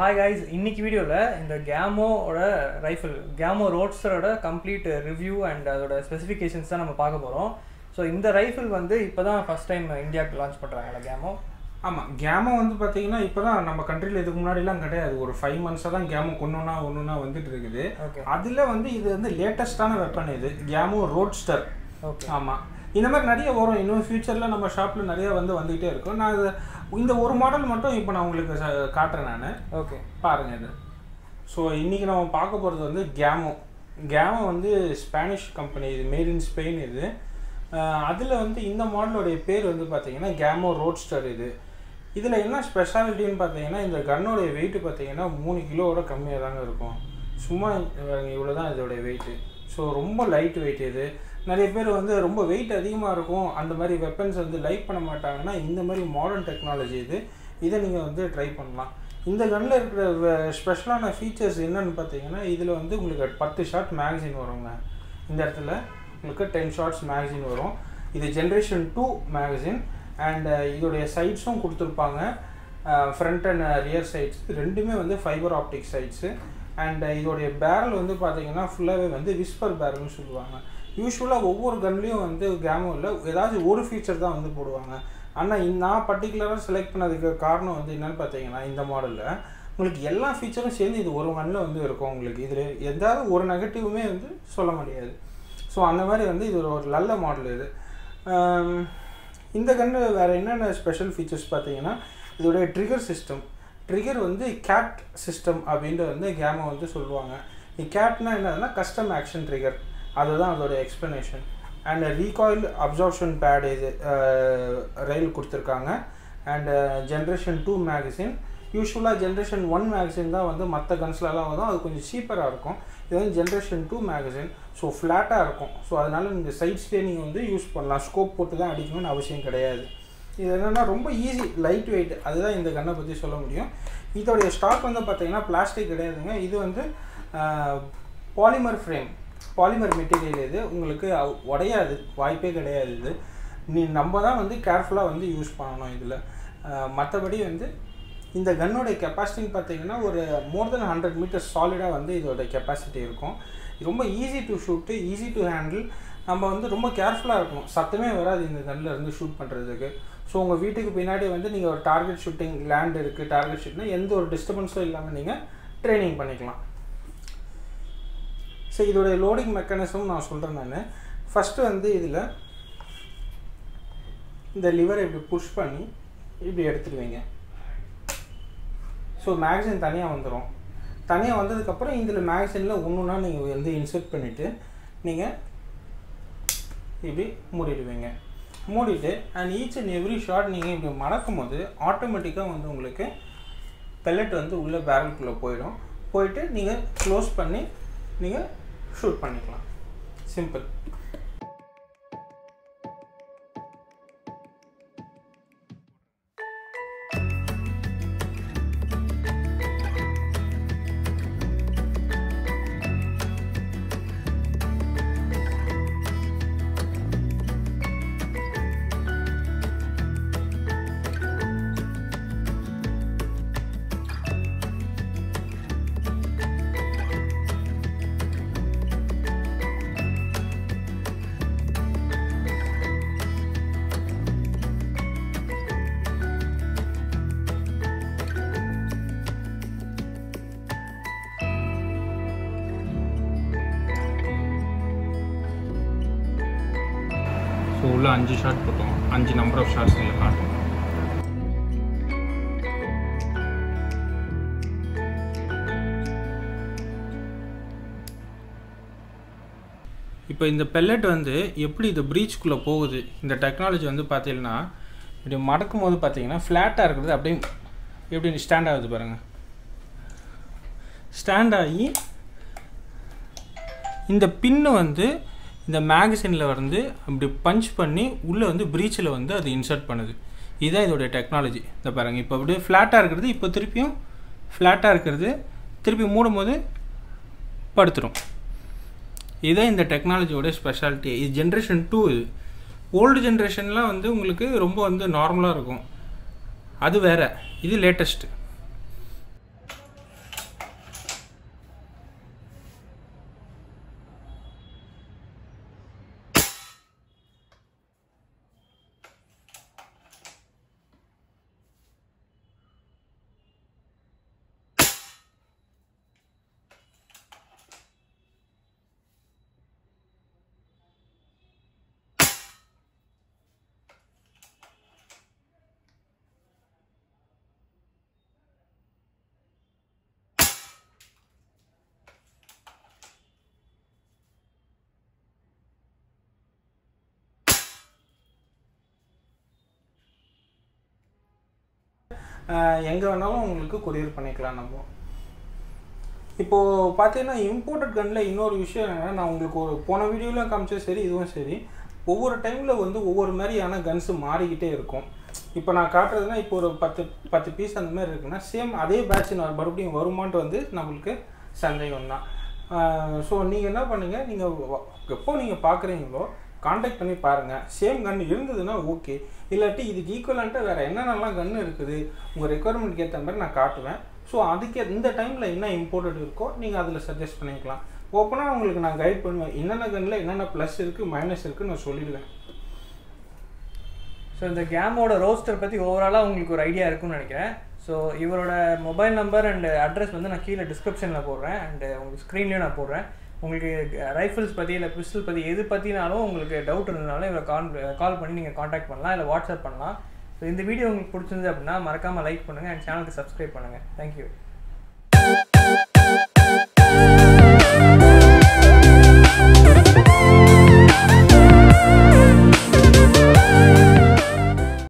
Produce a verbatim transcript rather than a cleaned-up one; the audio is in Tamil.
hi guys, இன்னைக்கு வீடியோல இந்த Gammo ஓட ரைஃபிள் Gammo Roadster ஓட கம்ப்ளீட் ரிவ்யூ அண்ட் அதோட ஸ்பெசிஃபிகேஷன்ஸ் தான் நம்ம பார்க்க போறோம். ஸோ இந்த ரைஃபிள் வந்து இப்போதான் ஃபர்ஸ்ட் டைம் இந்தியாவுக்கு லான்ச் பண்ணுறாங்கல்ல Gammo. ஆமாம், Gammo வந்து பார்த்தீங்கன்னா இப்போ தான் நம்ம கண்ட்ரியில் இதுக்கு முன்னாடிலாம் கிடையாது. ஒரு ஃபைவ் மந்த்ஸாக தான் Gammo ஒன்றுனா ஒன்றுனா வந்துட்டு இருக்குது. அதில் வந்து இது வந்து லேட்டஸ்டான வெப்பன் இது Gammo Roadster. ஓகே, ஆமாம், இந்த மாதிரி நிறைய வரும். இன்னும் ஃபியூச்சரில் நம்ம ஷாப்பில் நிறைய வந்து வந்துகிட்டே இருக்கும். நான் இது இந்த ஒரு மாடல் மட்டும் இப்போ நான் உங்களுக்கு காட்டுறேன் நான். ஓகே, பாருங்கள் இது. ஸோ இன்றைக்கி நம்ம பார்க்க போகிறது வந்து Gammo. Gammo வந்து ஸ்பானிஷ் கம்பெனி, இது மேட் இன் ஸ்பெயின். இது அதில் வந்து இந்த மாடலோடைய பேர் வந்து பார்த்திங்கன்னா Gammo Roadster. இது இதில் என்ன ஸ்பெஷாலிட்டின்னு பார்த்தீங்கன்னா, இந்த கன்னோடைய வெயிட்டு பார்த்தீங்கன்னா மூணு கிலோவோட கம்மியாக தாங்க இருக்கும். சும்மா இவ்வளோ தான் இதோடைய வெயிட்டு. ஸோ ரொம்ப லைட் வெயிட். இது நிறைய பேர் வந்து ரொம்ப வெயிட் அதிகமாக இருக்கும், அந்த மாதிரி வெப்பன்ஸ் வந்து லைக் பண்ண மாட்டாங்கன்னா இந்த மாதிரி மாடர்ன் டெக்னாலஜி இது. இதை நீங்கள் வந்து ட்ரை பண்ணலாம். இந்த கன்னில் இருக்கிற ஸ்பெஷலான ஃபீச்சர்ஸ் என்னென்னு பார்த்தீங்கன்னா, இதில் வந்து உங்களுக்கு பத்து ஷாட் மேகசின் வருங்க. இந்த இடத்துல உங்களுக்கு டென் ஷாட்ஸ் மேகசின் வரும். இது ஜென்ரேஷன் டூ மேகசின். அண்ட் இதோடைய சைட்ஸும் கொடுத்துருப்பாங்க. ஃப்ரண்ட் அண்ட் ரியர் சைட்ஸ் ரெண்டுமே வந்து ஃபைபர் ஆப்டிக் சைட்ஸு. அண்ட் இதோடைய பேரல் வந்து பார்த்தீங்கன்னா ஃபுல்லாகவே வந்து விஸ்பர் பேரல்னு சொல்லுவாங்க. யூஸ்வலாக ஒவ்வொரு கன்லேயும் வந்து Gammoவில் ஏதாச்சும் ஒரு ஃபீச்சர் தான் வந்து போடுவாங்க. ஆனால் நான் பர்டிகுலராக செலக்ட் பண்ணதுக்கு காரணம் வந்து என்னென்னு பார்த்தீங்கன்னா, இந்த மாடலில் உங்களுக்கு எல்லா ஃபீச்சரும் சேர்ந்து இது ஒரு கன்னில் வந்து இருக்கும். உங்களுக்கு இதில் எதாவது ஒரு நெகட்டிவுமே வந்து சொல்ல முடியாது. ஸோ அந்த மாதிரி வந்து இது ஒரு நல்ல மாடல். இது இந்த கன்று வேறு என்னென்ன ஸ்பெஷல் ஃபீச்சர்ஸ் பார்த்தீங்கன்னா, இதோடைய ட்ரிகர் சிஸ்டம். ட்ரிகர் வந்து கேட் சிஸ்டம் அப்படின்ட்டு வந்து Gammo வந்து சொல்லுவாங்க. கேட்னா என்னதுன்னா கஸ்டம் ஆக்ஷன் ட்ரிகர், அதுதான் அதோடைய explanation. And recoil absorption pad இது ரயில் கொடுத்துருக்காங்க. And generation two magazine. யூஸ்வலாக ஜென்ரேஷன் ஒன் மேகசின் தான் வந்து மற்ற கன்ஸ்லலாம் வரும், அது கொஞ்சம் சீப்பராக இருக்கும். இது வந்து ஜென்ரேஷன் டூ மேகசின். ஸோ ஃப்ளாட்டாக இருக்கும். ஸோ அதனால் நீங்கள் சைட்ஸ்லேயே நீங்கள் வந்து யூஸ் பண்ணலாம். ஸ்கோப் போட்டு தான் அடிக்கணும்னு அவசியம் கிடையாது. இது என்னென்னா ரொம்ப ஈஸி, லைட் வெயிட். அதுதான் இந்த கன்னை பற்றி சொல்ல முடியும். இதோடைய ஸ்டாக் வந்து பார்த்திங்கன்னா பிளாஸ்டிக் கிடையாதுங்க. இது வந்து பாலிமர் ஃப்ரேம், பாலிமர் மெட்டீரியல். இது உங்களுக்கு உடையாது, வாய்ப்பே கிடையாது. இது நீ நம்ம தான் வந்து கேர்ஃபுல்லாக வந்து யூஸ் பண்ணணும் இதில். மற்றபடி வந்து இந்த கன்னோடைய கெப்பாசிட்டின்னு பார்த்தீங்கன்னா ஒரு மோர் தென் ஹண்ட்ரட் மீட்டர்ஸ் சாலிடாக வந்து இதோட கெப்பாசிட்டி இருக்கும். ரொம்ப easy to shoot, easy to handle. நம்ம வந்து ரொம்ப கேர்ஃபுல்லாக இருக்கணும். சத்தமே வராது இந்த கன்னில் இருந்து ஷூட் பண்ணுறதுக்கு. ஸோ உங்கள் வீட்டுக்கு பின்னாடி வந்து நீங்கள் ஒரு டார்கெட் ஷூட்டிங் லேண்ட் இருக்குது, டார்கெட் ஷூட்னா எந்த ஒரு டிஸ்டர்பன்ஸும் இல்லாமல் நீங்கள் ட்ரைனிங் பண்ணிக்கலாம். ஸோ இதோடைய லோடிங் மெக்கானிசம் நான் சொல்கிறேன் நான். ஃபஸ்ட்டு வந்து இதில் இந்த லிவரை இப்படி புஷ் பண்ணி இப்படி எடுத்துடுவீங்க. ஸோ மேகசின் தனியாக வந்துடும். தனியாக வந்ததுக்கப்புறம் இதில் மேகசினில் ஒன்றுனா நீங்கள் வந்து இன்சர்ட் பண்ணிவிட்டு நீங்கள் இப்படி மூடிடுவீங்க. மூடிட்டு and each and every shot நீங்கள் இப்படி மடக்கும் போது ஆட்டோமேட்டிக்காக வந்து உங்களுக்கு பெல்லட் வந்து உள்ளே பேரலுக்குள்ளே போயிடும். போயிட்டு நீங்கள் க்ளோஸ் பண்ணி நீங்கள் ஷூட் பண்ணிக்கலாம். சிம்பிள். ஸோ உள்ள அஞ்சு ஷாட் போட்டோம். அஞ்சு நம்பர் ஆஃப் ஷாட்ஸ் இதில் காட்டும். இப்போ இந்த பெல்லட் வந்து எப்படி இந்த ப்ரீச்சுக்குள்ளே போகுது, இந்த டெக்னாலஜி வந்து பார்த்தீங்கன்னா இப்படி மடக்கும் போது பார்த்தீங்கன்னா ஃப்ளாட்டாக இருக்கிறது அப்படியே எப்படி ஸ்டாண்ட் ஆகுது பாருங்கள். ஸ்டாண்ட் ஆகி இந்த பின்னு வந்து இந்த மேகசினில் வந்து அப்படி பஞ்ச் பண்ணி உள்ளே வந்து ப்ரீச்சில் வந்து அது இன்சர்ட் பண்ணுது. இதுதான் இதோடைய டெக்னாலஜி. இந்த பாருங்கள், இப்போ அப்படியே ஃப்ளாட்டாக இருக்கிறது, இப்போ திருப்பியும் ஃப்ளாட்டாக இருக்கிறது, திருப்பி மூடும் போது படுத்துடும். இதுதான் இந்த டெக்னாலஜியோட ஸ்பெஷாலிட்டி. இது ஜென்ரேஷன் டூ. இது ஓல்டு ஜென்ரேஷன்லாம் வந்து உங்களுக்கு ரொம்ப வந்து நார்மலாக இருக்கும், அது வேறு. இது லேட்டஸ்ட்டு. எங்கே வேணாலும் உங்களுக்கு கொரியர் பண்ணிக்கலாம் நம்ம. இப்போது பார்த்தீங்கன்னா இம்போர்ட்டட் கன்னில் இன்னொரு விஷயம் என்னென்னா, நான் உங்களுக்கு ஒரு போன வீடியோவில் காமிச்சது சரி, இதுவும் சரி, ஒவ்வொரு டைமில் வந்து ஒவ்வொரு மாதிரியான கன்ஸு மாறிக்கிட்டே இருக்கும். இப்போ நான் காட்டுறதுனா இப்போ ஒரு பத்து பத்து பீஸ் அந்த மாதிரி இருக்குன்னா சேம் அதே பேட்ச் நான் மறுபடியும் வருமானட்டு வந்து நம்மளுக்கு சந்தேகம் தான். ஸோ நீங்கள் என்ன பண்ணுங்கள், நீங்கள் எப்போ நீங்கள் பார்க்குறீங்களோ காண்டாக்ட் பண்ணி பாருங்கள். சேம் கன் இருந்ததுன்னா ஓகே, இல்லாட்டி இதுக்கு ஈக்குவலண்ட்டாக வேறு என்னென்னலாம் கன்று இருக்குது உங்கள் ரெக்குவயர்மெண்ட்க்கு ஏற்ற மாதிரி நான் காட்டுவேன். ஸோ அதுக்கே இந்த டைமில் என்ன இம்போர்ட்டட் இருக்கோ நீங்கள் அதில் சஜஸ்ட் பண்ணிக்கலாம். ஓப்பனாக உங்களுக்கு நான் கைட் பண்ணுவேன், என்னென்ன கன்னில் என்னென்ன ப்ளஸ் இருக்குது மைனஸ் இருக்குதுன்னு நான் சொல்லிடுவேன். ஸோ இந்த கேமோட ரோஸ்டர் பற்றி ஓவராலாக உங்களுக்கு ஒரு ஐடியா இருக்குன்னு நினைக்கிறேன். ஸோ இவரோட மொபைல் நம்பர் அண்ட் அட்ரஸ் வந்து நான் கீழே டிஸ்கிரிப்ஷனில் போடுறேன் அண்டு உங்களுக்கு ஸ்க்ரீன்லேயும் நான் போடுறேன். உங்களுக்கு ரைஃபிள்ஸ் பற்றி இல்லை பிஸ்டல் பற்றி எது பற்றினாலும் உங்களுக்கு டவுட் இருந்ததுனாலும் இவரை கால் கால் பண்ணி நீங்கள் காண்டாக்ட் பண்ணலாம், இல்லை வாட்ஸ்அப் பண்ணலாம். ஸோ இந்த வீடியோ உங்களுக்கு பிடிச்சிருந்தது அப்படின்னா மறக்காமல் லைக் பண்ணுங்கள் அண்ட் சேனலுக்கு சப்ஸ்கிரைப் பண்ணுங்கள். தேங்க்யூ.